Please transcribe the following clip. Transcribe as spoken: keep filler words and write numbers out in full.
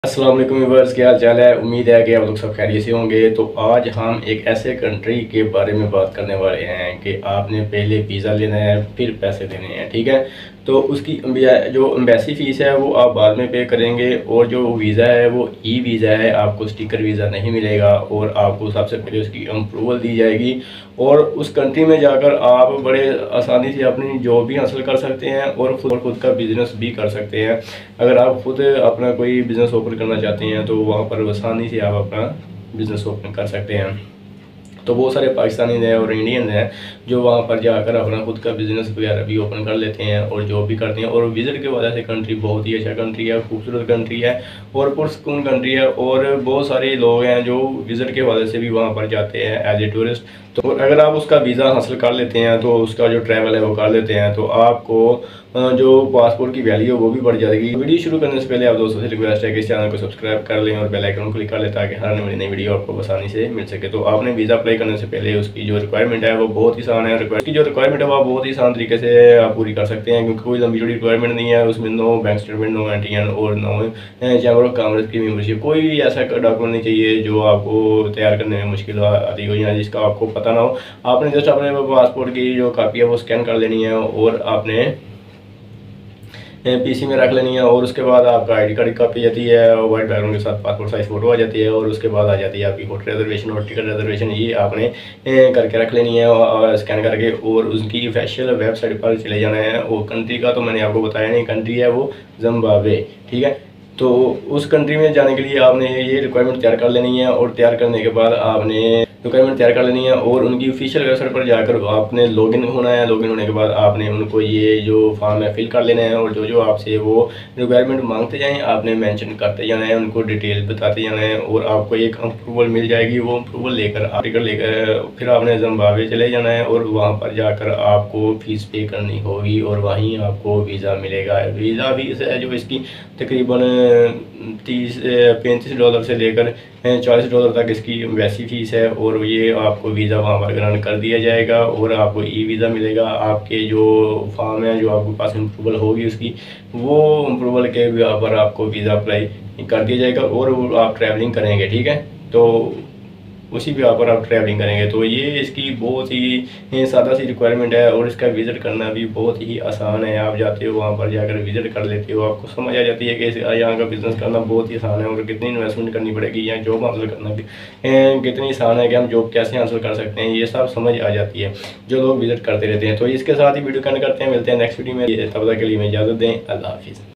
अस्सलाम वालेकुम व्यूअर्स, क्या हाल चाल है। उम्मीद है कि आप लोग सब खैरियत से होंगे। तो आज हम एक ऐसे कंट्री के बारे में बात करने वाले हैं कि आपने पहले वीज़ा लेना है फिर पैसे देने हैं, ठीक है। तो उसकी जो एम्बेसी फ़ीस है वो आप बाद में पे करेंगे, और जो वीज़ा है वो ई वीज़ा है, आपको स्टिकर वीज़ा नहीं मिलेगा और आपको सबसे पहले उसकी अप्रूवल दी जाएगी। और उस कंट्री में जाकर आप बड़े आसानी से अपनी जॉब भी हासिल कर सकते हैं और खुद खुद का बिज़नेस भी कर सकते हैं। अगर आप खुद अपना कोई बिज़नेस ओपन करना चाहते हैं तो वहाँ पर आसानी से आप अपना बिज़नेस ओपन कर सकते हैं। तो बहुत सारे पाकिस्तानी हैं और इंडियन हैं जो वहाँ पर जाकर अपना खुद का बिज़नेस वगैरह भी ओपन कर लेते हैं और जॉब भी करते हैं। और विज़िट के वजह से कंट्री बहुत ही अच्छा कंट्री है, खूबसूरत कंट्री है और पुरसकून कंट्री है। और बहुत सारे लोग हैं जो विज़िट के वजह से भी वहाँ पर जाते हैं एज ए टूरिस्ट। तो अगर आप उसका वीज़ा हासिल कर लेते हैं तो उसका जो ट्रैवल है वो कर लेते हैं तो आपको जो पासपोर्ट की वैल्यू है वो भी बढ़ जाएगी। वीडियो शुरू करने से पहले आप दोस्तों से रिक्वेस्ट है कि इस चैनल को सब्सक्राइब कर लें और बेल आइकन को क्लिक कर लें ताकि हर नई नई वीडियो आपको आसानी से मिल सके। तो आपने वीज़ा अप्लाई करने से पहले उसकी जो रिक्वायरमेंट है वो बहुत ही आसान है। रिक्वायरमेंट की जो रिक्वायरमेंट है वो आप बहुत ही आसान तरीके से आप पूरी कर सकते हैं, क्योंकि कोई लंबी जोड़ी रिक्वायरमेंट नहीं है। उसमें no bank statement, no N T N और नो चैम्बर ऑफ कॉमर्स की मेंबरशिप, कोई भी ऐसा डॉक्यूमेंट नहीं चाहिए जो आपको तैयार करने में मुश्किल आती हो या जिसका आपको पता ना हो। आपने जस्ट अपने पासपोर्ट की जो कापी है वो स्कैन कर लेनी है और आपने पीसी में रख लेनी है। और उसके बाद आपका आईडी कार्ड की कापी जाती है और वाइट बैकग्राउंड के साथ पासपोर्ट साइज फोटो आ जाती है। और उसके बाद आ जाती है आपकी होटल रिजर्वेशन और टिकट रिजर्वेशन, ये आपने करके रख लेनी है और स्कैन करके। और उसकी ऑफिशियल वेबसाइट पर चले जाना है। वो कंट्री का तो मैंने आपको बताया नहीं, कंट्री है वो जिम्बाब्वे, ठीक है। तो उस कंट्री में जाने के लिए आपने ये रिक्वायरमेंट तैयार कर लेनी है और तैयार करने के बाद आपने रिक्वायरमेंट तैयार कर लेनी है और उनकी ऑफिशियल वेबसाइट पर जाकर आपने लॉगिन होना है। लॉगिन होने के बाद आपने उनको ये जो फॉर्म है फिल कर लेना है और जो जो आपसे वो रिक्वायरमेंट मांगते जाएं आपने मेंशन करते जाना है, उनको डिटेल बताते जाना है और आपको एक अप्रूवल मिल जाएगी। वो अप्रूवल लेकर आप टिकट लेकर फिर आपने जिम्बाब्वे चले जाना है और वहाँ पर जाकर आपको फ़ीस पे करनी होगी और वहीं आपको वीज़ा मिलेगा। वीज़ा फीस है जो इसकी तकरीबन तीस पैंतीस डॉलर से लेकर चालीस डॉलर तक इसकी वैसी फ़ीस है। और ये आपको वीज़ा वहाँ पर ग्रांट कर दिया जाएगा और आपको ई वीज़ा मिलेगा। आपके जो फॉर्म है जो आपके पास अप्रूवल होगी उसकी, वो अप्रूवल के यहाँ पर आपको वीज़ा अप्लाई कर दिया जाएगा और वो आप ट्रैवलिंग करेंगे, ठीक है। तो उसी भी पर आप ट्रैवलिंग करेंगे। तो ये इसकी बहुत ही सादा सी रिक्वायरमेंट है और इसका विज़िट करना भी बहुत ही आसान है। आप जाते हो वहाँ पर जाकर विज़िट कर लेते हो, आपको समझ आ जाती है कि यहाँ का बिज़नेस करना बहुत ही आसान है और कितनी इन्वेस्टमेंट करनी पड़ेगी या जॉब हासिल करना भी कितनी आसान है कि हम जॉब कैसे हासिल कर सकते हैं, ये सब समझ आ जाती है जो लोग विज़िट करते रहते हैं। तो इसके साथ ही वीडियो करने करते हैं, मिलते हैं नेक्स्ट वीडियो में। तब तक के लिए मैं इजाज़त दें, अल्लाह हाफिज़।